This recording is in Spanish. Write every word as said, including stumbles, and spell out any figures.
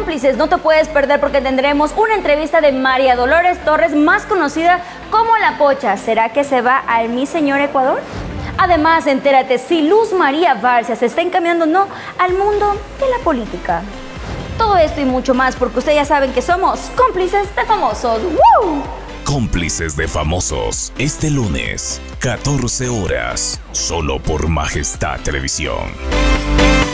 Cómplices no te puedes perder porque tendremos una entrevista de María Dolores Torres, más conocida como La Pocha. ¿Será que se va al Mi Señor Ecuador? Además, entérate si Luz María Barcia se está encaminando o no al mundo de la política. Todo esto y mucho más porque ustedes ya saben que somos cómplices de famosos. ¡Woo! Cómplices de Famosos, este lunes, catorce horas, solo por Majestad Televisión.